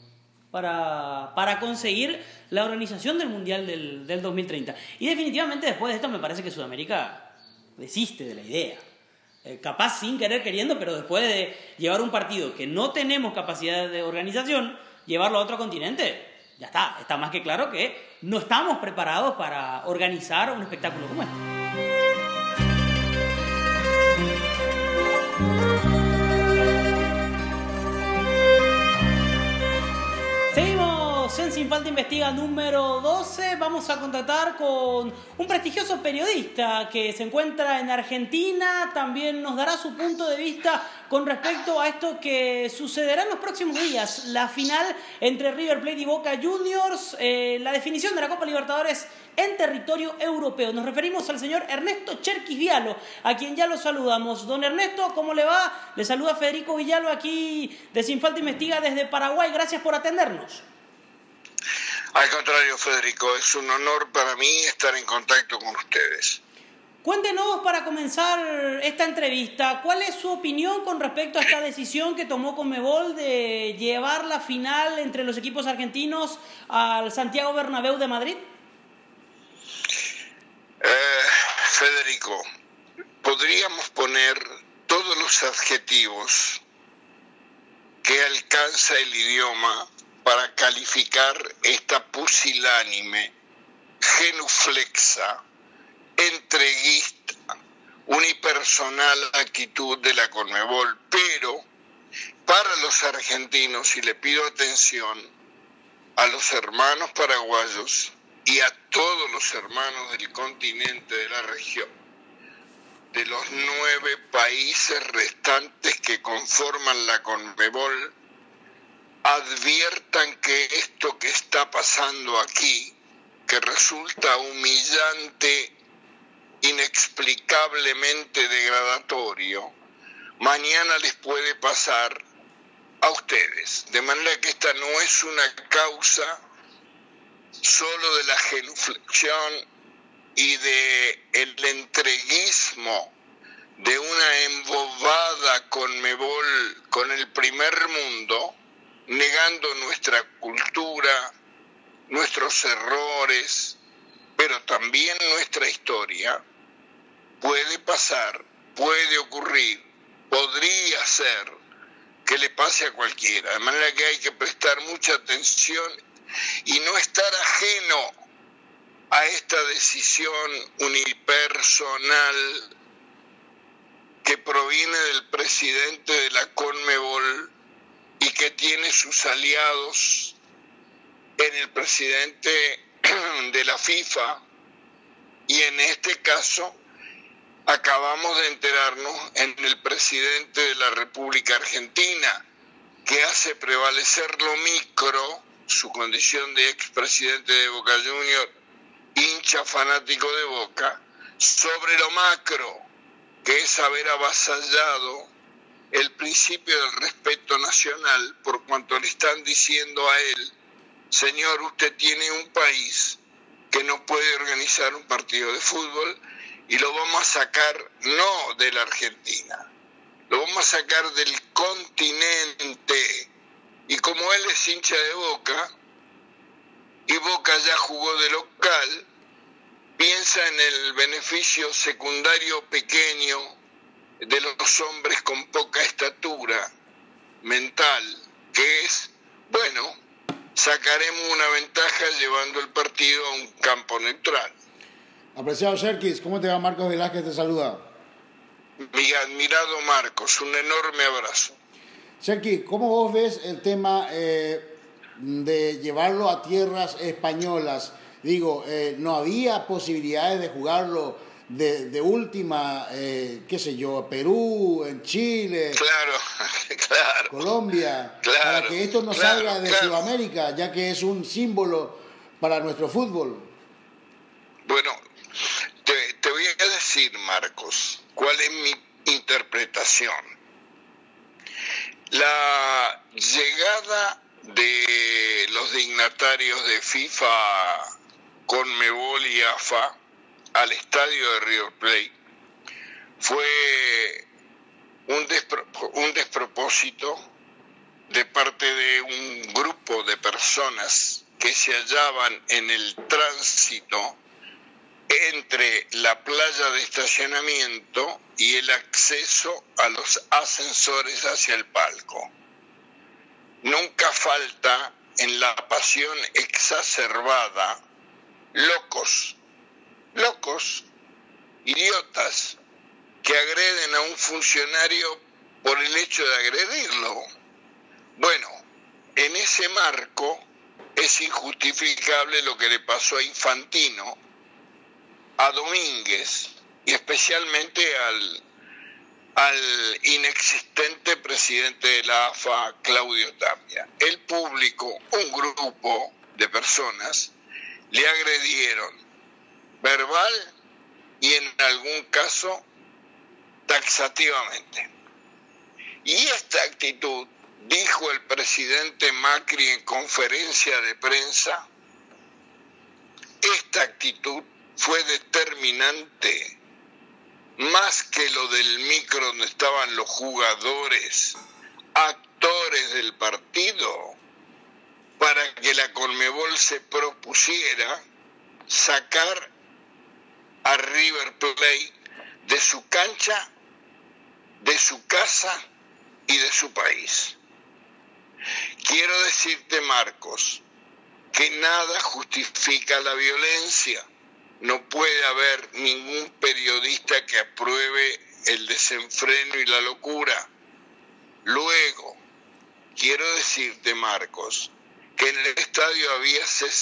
para conseguir la organización del Mundial del 2030. Y definitivamente después de esto me parece que Sudamérica desiste de la idea. Capaz sin querer queriendo, pero después de llevar un partido que no tenemos capacidad de organización, llevarlo a otro continente, ya está más que claro que no estamos preparados para organizar un espectáculo como este. Seguimos en Sin Falta Investiga número 12. Vamos a contactar con un prestigioso periodista que se encuentra en Argentina. También nos dará su punto de vista con respecto a esto que sucederá en los próximos días. La final entre River Plate y Boca Juniors. La definición de la Copa Libertadores en territorio europeo. Nos referimos al señor Ernesto Cherkis Vialo, a quien ya lo saludamos. Don Ernesto, ¿cómo le va? Le saluda Federico Villalba aquí de Sin Falta Investiga desde Paraguay. Gracias por atendernos. Al contrario, Federico, es un honor para mí estar en contacto con ustedes. Cuéntenos para comenzar esta entrevista, ¿cuál es su opinión con respecto a esta decisión que tomó Conmebol de llevar la final entre los equipos argentinos al Santiago Bernabéu de Madrid? Federico, podríamos poner todos los adjetivos que alcanza el idioma para calificar esta pusilánime, genuflexa, entreguista, unipersonal actitud de la Conmebol, pero para los argentinos, y le pido atención a los hermanos paraguayos y a todos los hermanos del continente de la región, de los 9 países restantes que conforman la Conmebol, adviertan que esto que está pasando aquí, que resulta humillante, inexplicablemente degradatorio, mañana les puede pasar a ustedes. De manera que esta no es una causa solo de la genuflexión y de el entreguismo de una embobada Conmebol con el primer mundo, negando nuestra cultura, nuestros errores, pero también nuestra historia. Puede pasar, puede ocurrir, podría ser que le pase a cualquiera, de manera que hay que prestar mucha atención y no estar ajeno a esta decisión unipersonal que proviene del presidente de la Conmebol y que tiene sus aliados en el presidente de la FIFA, y en este caso acabamos de enterarnos en el presidente de la República Argentina, que hace prevalecer lo micro, su condición de expresidente de Boca Juniors, hincha fanático de Boca, sobre lo macro, que es haber avasallado el principio del respeto nacional, por cuanto le están diciendo a él: señor, usted tiene un país que no puede organizar un partido de fútbol y lo vamos a sacar no de la Argentina, lo vamos a sacar del continente. Y como él es hincha de Boca y Boca ya jugó de local, piensa en el beneficio secundario pequeño de los hombres con poca estatura mental, que es, bueno, sacaremos una ventaja llevando el partido a un campo neutral. Apreciado Cherkis, ¿cómo te va? Marcos Velázquez te saluda. mi admirado Marcos, un enorme abrazo. Sergi, ¿cómo vos ves el tema de llevarlo a tierras españolas? Digo, ¿no había posibilidades de jugarlo de última, qué sé yo, Perú, en Chile, Claro, Colombia, claro, para que esto no salga de Sudamérica, ya que es un símbolo para nuestro fútbol? Bueno, te voy a decir, Marcos, cuál es mi interpretación. La llegada de los dignatarios de FIFA, CONMEBOL y AFA al estadio de River Plate fue un despropósito de parte de un grupo de personas que se hallaban en el tránsito entre la playa de estacionamiento y el acceso a los ascensores hacia el palco. Nunca falta en la pasión exacerbada locos, idiotas, que agreden a un funcionario por el hecho de agredirlo. Bueno, en ese marco es injustificable lo que le pasó a Infantino, a Domínguez y especialmente al inexistente presidente de la AFA, Claudio Tapia. El público, un grupo de personas, le agredieron verbal y en algún caso taxativamente. Y esta actitud, dijo el presidente Macri en conferencia de prensa, esta actitud fue determinante, más que lo del micro donde estaban los jugadores, actores del partido, para que la CONMEBOL se propusiera sacar a River Plate de su cancha, de su casa y de su país. Quiero decirte, Marcos, que nada justifica la violencia. No puede haber ningún periodista que apruebe el desenfreno y la locura. Luego, quiero decirte, Marcos, que en el estadio había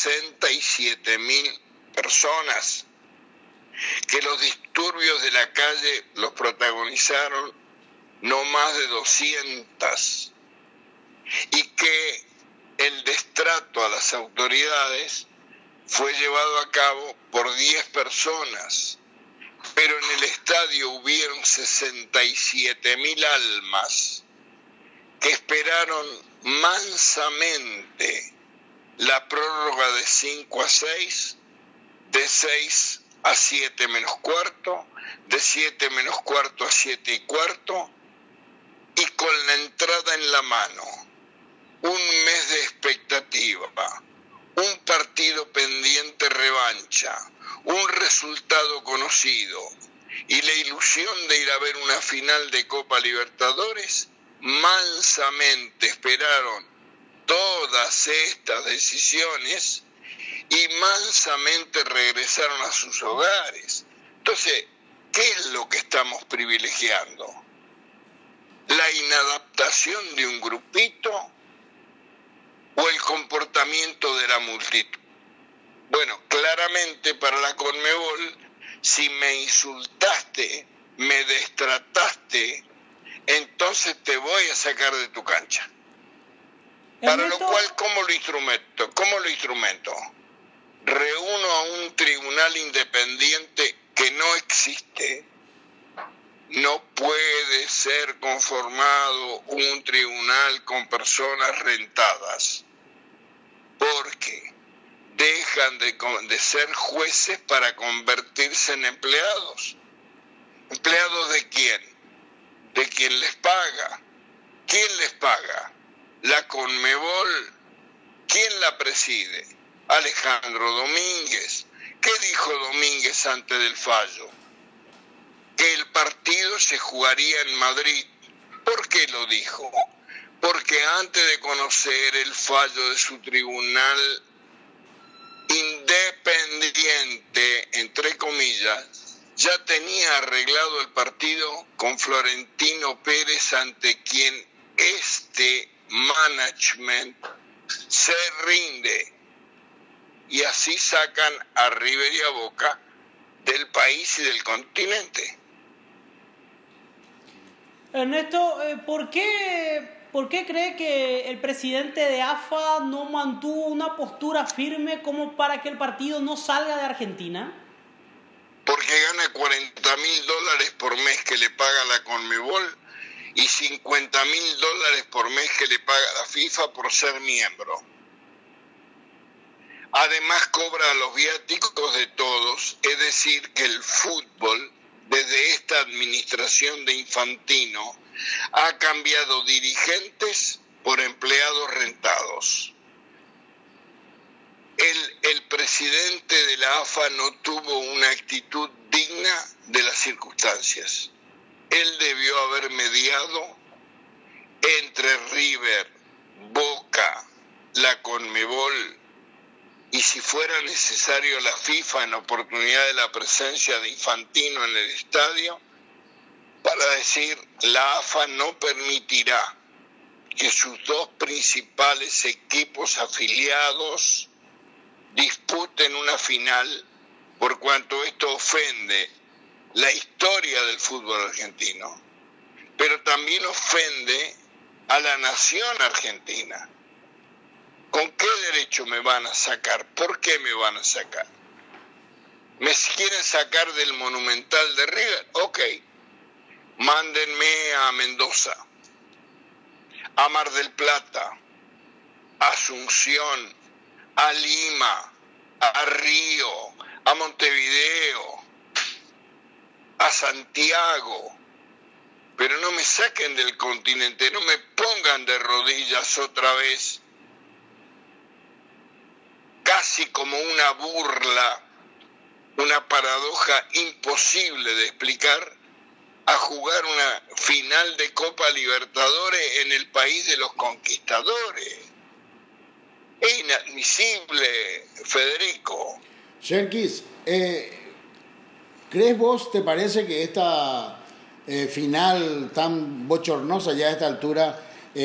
67.000 personas, que los disturbios de la calle los protagonizaron no más de 200 y que el destrato a las autoridades fue llevado a cabo por 10 personas, pero en el estadio hubieron 67.000 almas que esperaron mansamente la prórroga de 5 a 6, de 6 a 7 menos cuarto, de 7 menos cuarto a 7 y cuarto, y con la entrada en la mano, un mes de expectativa, un partido pendiente revancha, un resultado conocido y la ilusión de ir a ver una final de Copa Libertadores, mansamente esperaron todas estas decisiones y mansamente regresaron a sus hogares. Entonces, ¿qué es lo que estamos privilegiando? ¿La inadaptación de un grupito o el comportamiento de la multitud? Bueno, claramente para la CONMEBOL, si me insultaste, me destrataste, entonces te voy a sacar de tu cancha. Para lo cual, ¿cómo lo instrumento? Reúno a un tribunal independiente que no existe. No puede ser conformado un tribunal con personas rentadas, porque dejan de ser jueces para convertirse en empleados. ¿Empleados de quién? De quien les paga. ¿Quién les paga? La CONMEBOL. ¿Quién la preside? Alejandro Domínguez. ¿Qué dijo Domínguez antes del fallo? Que el partido se jugaría en Madrid. ¿Por qué lo dijo? Porque antes de conocer el fallo de su tribunal independiente, entre comillas, ya tenía arreglado el partido con Florentino Pérez, ante quien este management se rinde, y así sacan a River y a Boca del país y del continente. Ernesto, ¿por qué cree que el presidente de AFA no mantuvo una postura firme como para que el partido no salga de Argentina? Porque gana $40.000 por mes que le paga la Conmebol y $50.000 por mes que le paga la FIFA por ser miembro. Además cobra los viáticos de todos, es decir, que el fútbol, desde esta administración de Infantino, ha cambiado dirigentes por empleados rentados. El presidente de la AFA no tuvo una actitud digna de las circunstancias. Él debió haber mediado entre River, Boca, la Conmebol y, si fuera necesario, la FIFA, en oportunidad de la presencia de Infantino en el estadio, para decir: la AFA no permitirá que sus dos principales equipos afiliados disputen una final, por cuanto esto ofende la historia del fútbol argentino, pero también ofende a la nación argentina. ¿Con qué derecho me van a sacar? ¿Por qué me van a sacar? ¿Me quieren sacar del Monumental de River? Ok, mándenme a Mendoza, a Mar del Plata, a Asunción, a Lima, a Río, a Montevideo, a Santiago, pero no me saquen del continente, no me pongan de rodillas otra vez, casi como una burla, una paradoja imposible de explicar, a jugar una final de Copa Libertadores en el país de los conquistadores. Es inadmisible, Federico. Serkis, ¿crees vos, te parece que esta final tan bochornosa ya a esta altura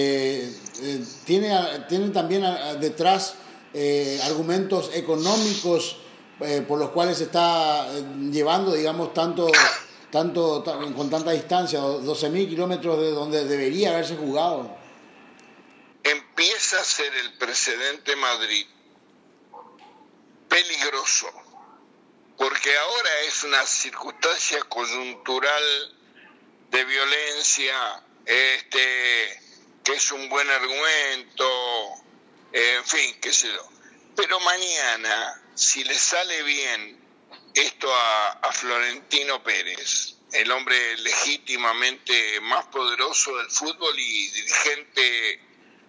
tiene también detrás argumentos económicos por los cuales se está llevando, digamos, con tanta distancia, 12.000 kilómetros de donde debería haberse jugado? Empieza a ser el precedente Madrid peligroso, porque ahora es una circunstancia coyuntural de violencia, que es un buen argumento, en fin, qué sé yo. Pero mañana, si le sale bien esto a Florentino Pérez, el hombre legítimamente más poderoso del fútbol y dirigente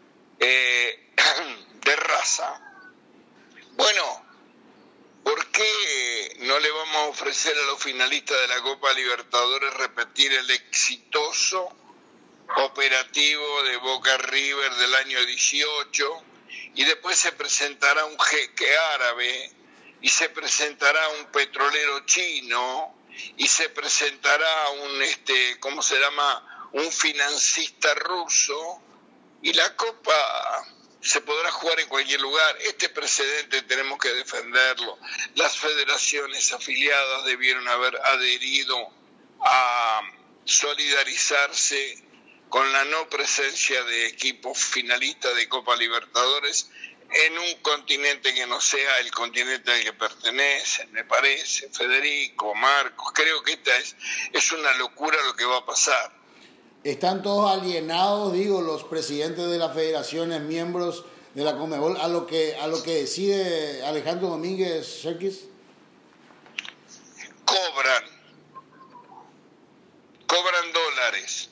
de raza, bueno, ¿por qué no le vamos a ofrecer a los finalistas de la Copa Libertadores repetir el exitoso operativo de Boca River del año 18? Y después se presentará un jeque árabe, y se presentará un petrolero chino, y se presentará un financista ruso, y la Copa se podrá jugar en cualquier lugar. Este precedente tenemos que defenderlo. Las federaciones afiliadas debieron haber adherido a solidarizarse con la no presencia de equipos finalistas de Copa Libertadores en un continente que no sea el continente al que pertenecen, me parece, Federico, Marcos. Creo que esta es una locura lo que va a pasar. Están todos alienados, digo, los presidentes de las federaciones, miembros de la Conmebol, a lo que decide Alejandro Domínguez, Serkis. Cobran dólares.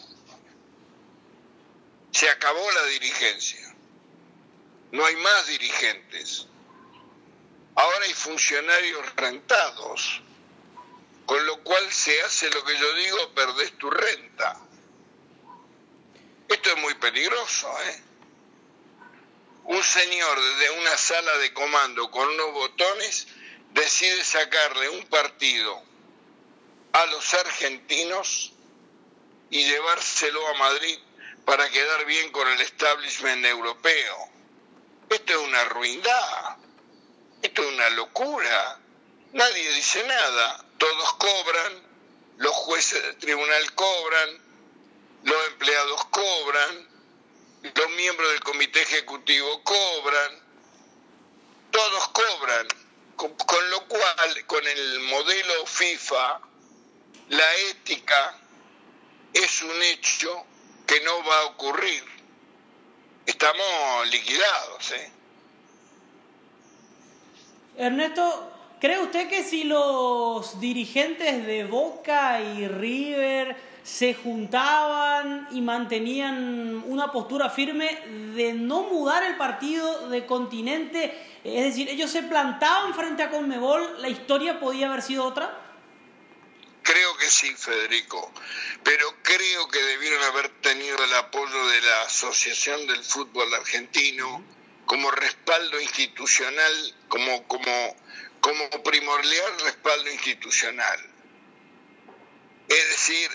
Se acabó la dirigencia. No hay más dirigentes. Ahora hay funcionarios rentados, con lo cual se hace lo que yo digo: perdés tu renta. Esto es muy peligroso, ¿eh? Un señor desde una sala de comando con unos botones decide sacarle un partido a los argentinos y llevárselo a Madrid para quedar bien con el establishment europeo. Esto es una ruindad, esto es una locura. Nadie dice nada, todos cobran, los jueces del tribunal cobran, los empleados cobran, los miembros del comité ejecutivo cobran, todos cobran, con lo cual, con el modelo FIFA, la ética es un hecho que no va a ocurrir. Estamos liquidados, ¿eh? Ernesto, ¿cree usted que si los dirigentes de Boca y River se juntaban y mantenían una postura firme de no mudar el partido de continente, es decir, ellos se plantaban frente a Conmebol, la historia podía haber sido otra? Creo que sí, Federico, pero creo que debieron haber tenido el apoyo de la Asociación del Fútbol Argentino como respaldo institucional, como primordial respaldo institucional. Es decir,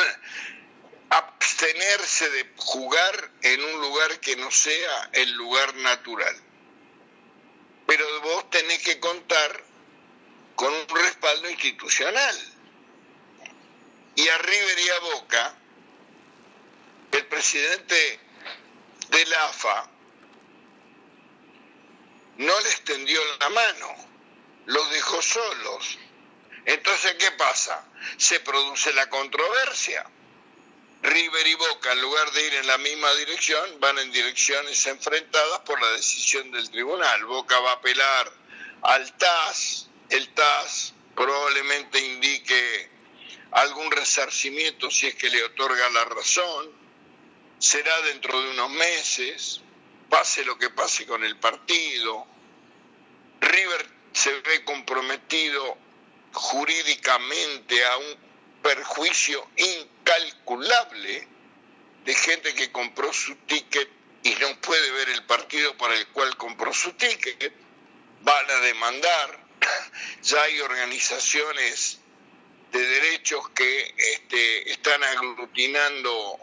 abstenerse de jugar en un lugar que no sea el lugar natural. Pero vos tenés que contar con un respaldo institucional. Y a River y a Boca, el presidente de la AFA no les tendió la mano, los dejó solos. Entonces, ¿qué pasa? Se produce la controversia. River y Boca, en lugar de ir en la misma dirección, van en direcciones enfrentadas por la decisión del tribunal. Boca va a apelar al TAS, el TAS probablemente indique algún resarcimiento si es que le otorga la razón, será dentro de unos meses, pase lo que pase con el partido. River se ve comprometido jurídicamente a un perjuicio incalculable de gente que compró su ticket y no puede ver el partido para el cual compró su ticket. Van a demandar, ya hay organizaciones de derechos que están aglutinando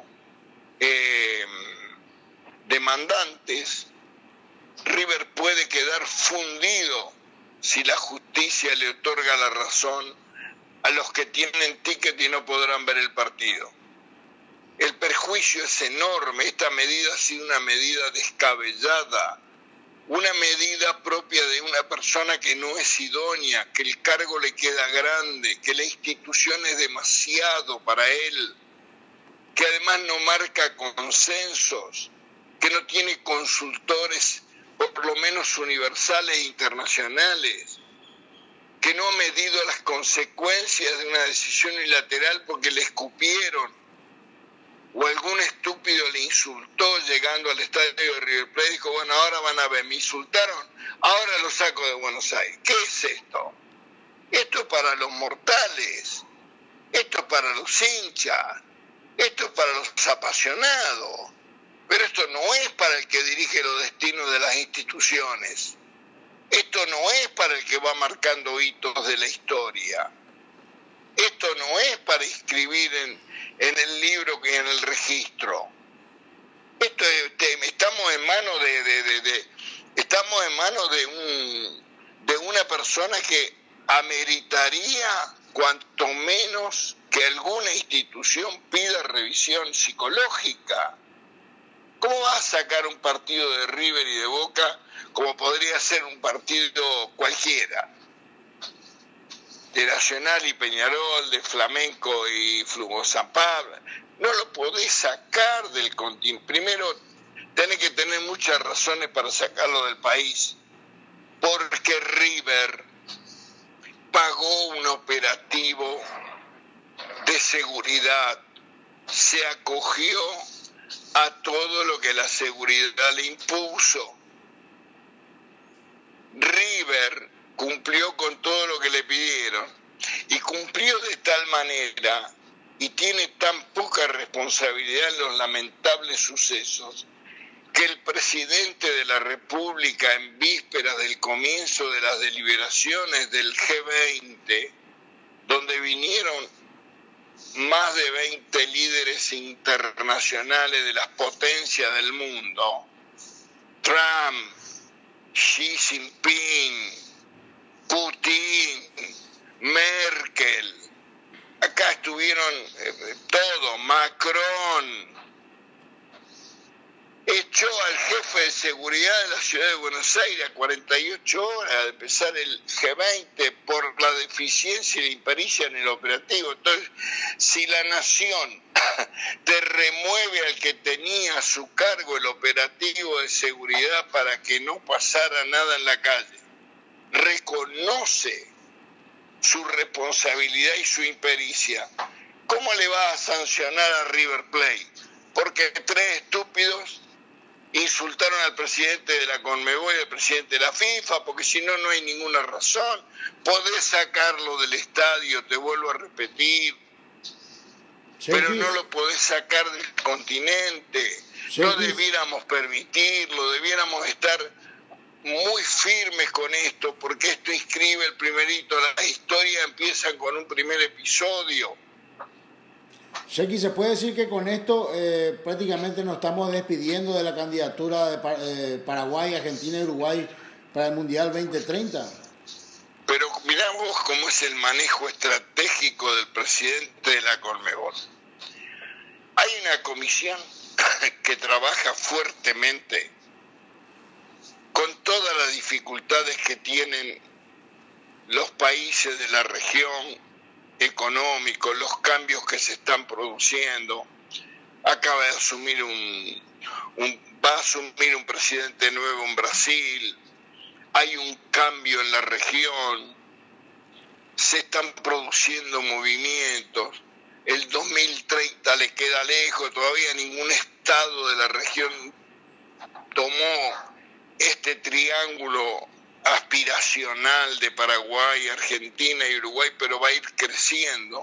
demandantes. River puede quedar fundido si la justicia le otorga la razón a los que tienen ticket y no podrán ver el partido. El perjuicio es enorme. Esta medida ha sido una medida descabellada, una medida propia de una persona que no es idónea, que el cargo le queda grande, que la institución es demasiado para él, que además no marca consensos, que no tiene consultores, por lo menos universales e internacionales, que no ha medido las consecuencias de una decisión unilateral porque le escupieron o algún estúpido le insultó llegando al estadio de River Plate y dijo, bueno, ahora van a ver, me insultaron, ahora lo saco de Buenos Aires. ¿Qué es esto? Esto es para los mortales, esto es para los hinchas, esto es para los apasionados, pero esto no es para el que dirige los destinos de las instituciones, esto no es para el que va marcando hitos de la historia. Esto no es para inscribir en el libro que en el registro. Esto estamos en manos de una persona que ameritaría cuanto menos que alguna institución pida revisión psicológica. ¿Cómo va a sacar un partido de River y de Boca como podría ser un partido cualquiera? De Nacional y Peñarol, de Flamenco y San Pablo, no lo podés sacar del continente. Primero, tenés que tener muchas razones para sacarlo del país, porque River pagó un operativo de seguridad, se acogió a todo lo que la seguridad le impuso. River cumplió con todo lo que le pidieron y cumplió de tal manera y tiene tan poca responsabilidad en los lamentables sucesos que el presidente de la República en vísperas del comienzo de las deliberaciones del G20 donde vinieron más de 20 líderes internacionales de las potencias del mundo, Trump, Xi Jinping, Putin, Merkel, acá estuvieron todos, Macron, echó al jefe de seguridad de la ciudad de Buenos Aires a 48 horas de empezar el G20 por la deficiencia y la impericia en el operativo. Entonces, si la nación te remueve al que tenía a su cargo el operativo de seguridad para que no pasara nada en la calle, reconoce su responsabilidad y su impericia, ¿cómo le va a sancionar a River Plate? Porque 3 estúpidos insultaron al presidente de la Conmebol y al presidente de la FIFA, porque si no, no hay ninguna razón. Podés sacarlo del estadio, te vuelvo a repetir, pero no lo podés sacar del continente. No debiéramos permitirlo, debiéramos estar muy firmes con esto, porque esto inscribe el primer hito. La historia empieza con un primer episodio. Shecky, ¿se puede decir que con esto prácticamente nos estamos despidiendo de la candidatura de Paraguay, Argentina y Uruguay para el Mundial 2030? Pero miramos cómo es el manejo estratégico del presidente de la Conmebol. Hay una comisión que trabaja fuertemente con todas las dificultades que tienen los países de la región, económicos, los cambios que se están produciendo. Acaba de asumir va a asumir un presidente nuevo en Brasil, hay un cambio en la región, se están produciendo movimientos, el 2030 le queda lejos, todavía ningún estado de la región tomó este triángulo aspiracional de Paraguay, Argentina y Uruguay, pero va a ir creciendo.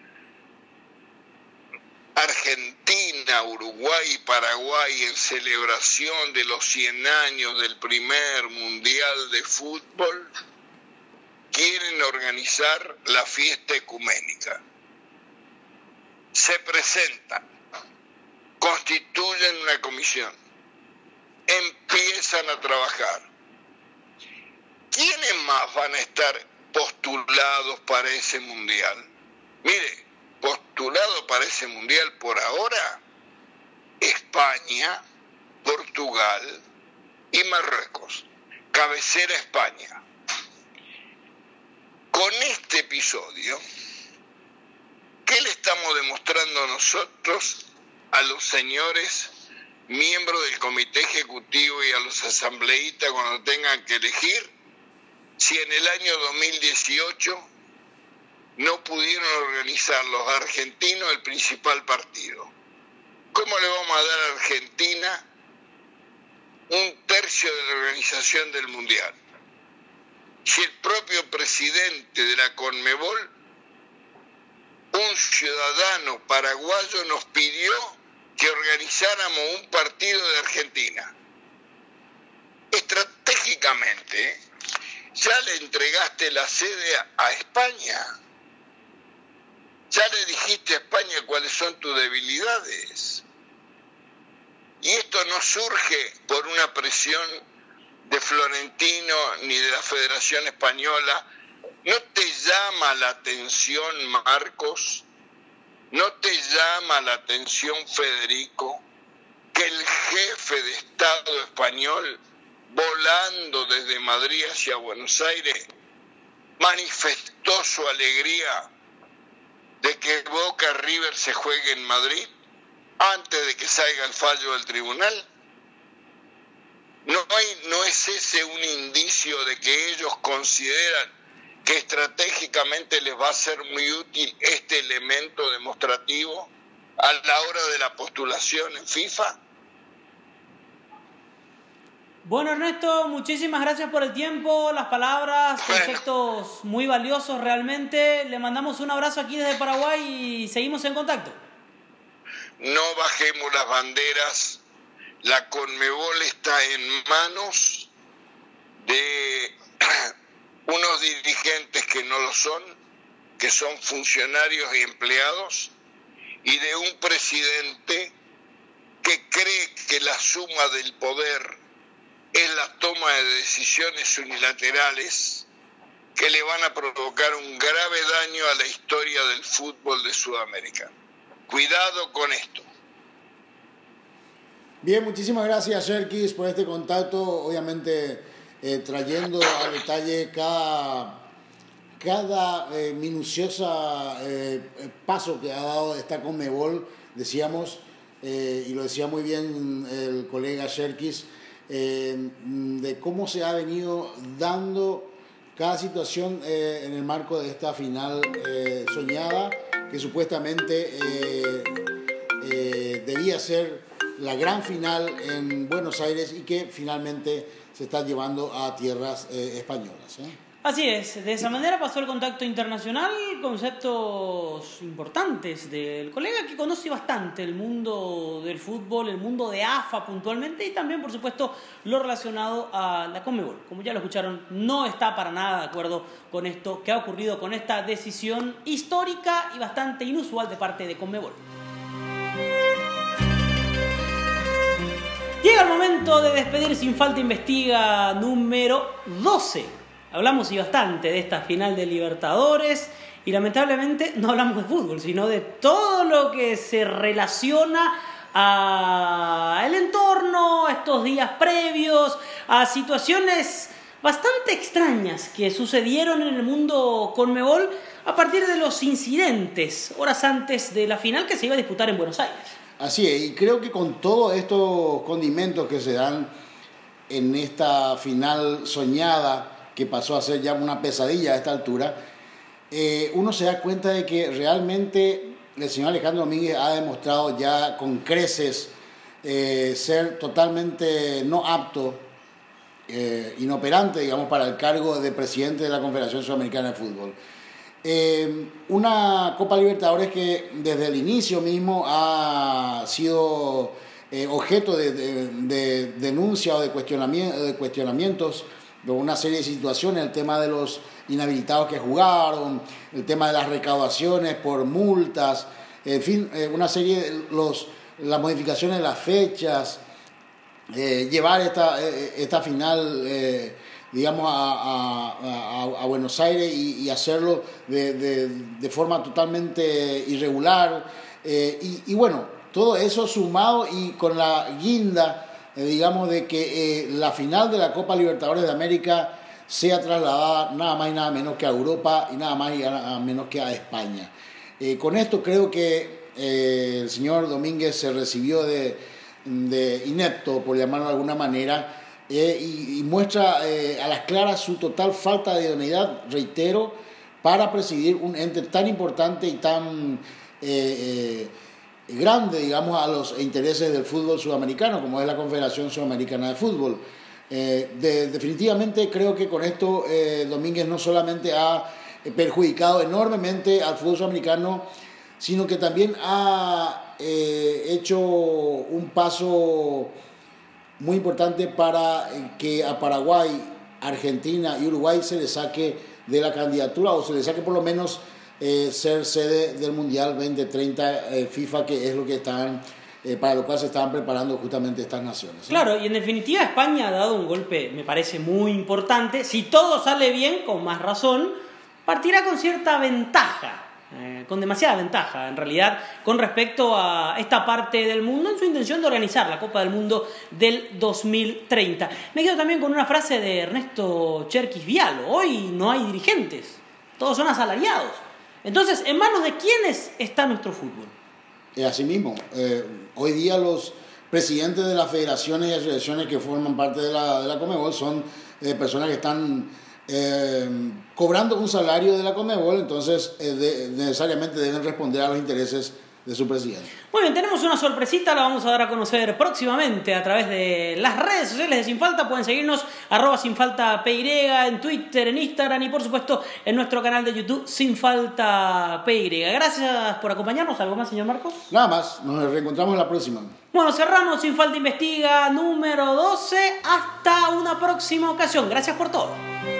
Argentina, Uruguay y Paraguay, en celebración de los 100 años del primer Mundial de Fútbol, quieren organizar la fiesta ecuménica. Se presentan, constituyen una comisión, empiezan a trabajar. ¿Quiénes más van a estar postulados para ese mundial? Mire, postulado para ese mundial por ahora, España, Portugal y Marruecos. Cabecera España. Con este episodio, ¿qué le estamos demostrando nosotros a los señores miembros del comité ejecutivo y a los asambleístas cuando tengan que elegir? Si en el año 2018 no pudieron organizar los argentinos el principal partido, ¿cómo le vamos a dar a Argentina 1/3 de la organización del Mundial? Si el propio presidente de la Conmebol, un ciudadano paraguayo, nos pidió que organizáramos un partido de Argentina. Estratégicamente, ya le entregaste la sede a España. Ya le dijiste a España cuáles son tus debilidades. Y esto no surge por una presión de Florentino ni de la Federación Española. ¿No te llama la atención, Marcos? ¿No te llama la atención, Federico, que el jefe de Estado español, volando desde Madrid hacia Buenos Aires, manifestó su alegría de que Boca River se juegue en Madrid antes de que salga el fallo del tribunal? ¿No es ese un indicio de que ellos consideran que estratégicamente les va a ser muy útil este elemento demostrativo a la hora de la postulación en FIFA? Bueno, Ernesto, muchísimas gracias por el tiempo, las palabras, conceptos muy valiosos realmente. Le mandamos un abrazo aquí desde Paraguay y seguimos en contacto. No bajemos las banderas. La Conmebol está en manos de unos dirigentes que no lo son, que son funcionarios y empleados, y de un presidente que cree que la suma del poder es la toma de decisiones unilaterales que le van a provocar un grave daño a la historia del fútbol de Sudamérica. Cuidado con esto. Bien, muchísimas gracias, Sherkis, por este contacto, obviamente trayendo a detalle cada minuciosa paso que ha dado esta Conmebol, decíamos, y lo decía muy bien el colega Sherkis, de cómo se ha venido dando cada situación en el marco de esta final soñada, que supuestamente debía ser la gran final en Buenos Aires y que finalmente se está llevando a tierras españolas. Así es, de esa manera pasó el contacto internacional, conceptos importantes del colega que conoce bastante el mundo del fútbol, el mundo de AFA puntualmente y también, por supuesto, lo relacionado a la Conmebol. Como ya lo escucharon, no está para nada de acuerdo con esto que ha ocurrido con esta decisión histórica y bastante inusual de parte de Conmebol. Llega el momento de despedir Sin Falta Investiga número 12. Hablamos y bastante de esta final de Libertadores y lamentablemente no hablamos de fútbol, sino de todo lo que se relaciona al entorno, a estos días previos, a situaciones bastante extrañas que sucedieron en el mundo Conmebol a partir de los incidentes horas antes de la final que se iba a disputar en Buenos Aires. Así es, y creo que con todos estos condimentos que se dan en esta final soñada, que pasó a ser ya una pesadilla a esta altura, uno se da cuenta de que realmente el señor Alejandro Domínguez ha demostrado ya con creces ser totalmente no apto, inoperante, digamos, para el cargo de presidente de la Confederación Sudamericana de Fútbol. Una Copa Libertadores que desde el inicio mismo ha sido objeto de denuncia o de cuestionamientos de una serie de situaciones, el tema de los inhabilitados que jugaron, el tema de las recaudaciones por multas, en fin, una serie de las modificaciones de las fechas, llevar esta final digamos a Buenos Aires y hacerlo de forma totalmente irregular, y bueno, todo eso sumado y con la guinda digamos de que la final de la Copa Libertadores de América sea trasladada nada más y nada menos que a Europa y nada más y nada menos que a España. Con esto creo que el señor Domínguez se recibió de inepto, por llamarlo de alguna manera, y muestra a las claras su total falta de idoneidad, reitero, para presidir un ente tan importante y tan grande, digamos, a los intereses del fútbol sudamericano, como es la Confederación Sudamericana de Fútbol. Definitivamente creo que con esto Domínguez no solamente ha perjudicado enormemente al fútbol sudamericano, sino que también ha hecho un paso muy importante para que a Paraguay, Argentina y Uruguay se les saque de la candidatura o se les saque por lo menos ser sede del Mundial 2030 FIFA, que es lo que están para lo cual se estaban preparando justamente estas naciones. Claro, y en definitiva España ha dado un golpe, me parece muy importante. Si todo sale bien, con más razón, partirá con cierta ventaja, con demasiada ventaja en realidad, con respecto a esta parte del mundo en su intención de organizar la Copa del Mundo del 2030. Me quedo también con una frase de Ernesto Cherkis Vialo: hoy no hay dirigentes, todos son asalariados. Entonces, ¿en manos de quiénes está nuestro fútbol? Asimismo, hoy día los presidentes de las federaciones y asociaciones que forman parte de la Conmebol son personas que están cobrando un salario de la Conmebol, entonces necesariamente deben responder a los intereses de su presidente. Muy bien, tenemos una sorpresita, la vamos a dar a conocer próximamente a través de las redes sociales de Sin Falta. Pueden seguirnos @SinFaltaPY en Twitter, en Instagram y por supuesto en nuestro canal de YouTube Sin Falta PY. Gracias por acompañarnos. ¿Algo más, señor Marcos? Nada más, nos reencontramos en la próxima. Bueno, cerramos Sin Falta Investiga número 12. Hasta una próxima ocasión. Gracias por todo.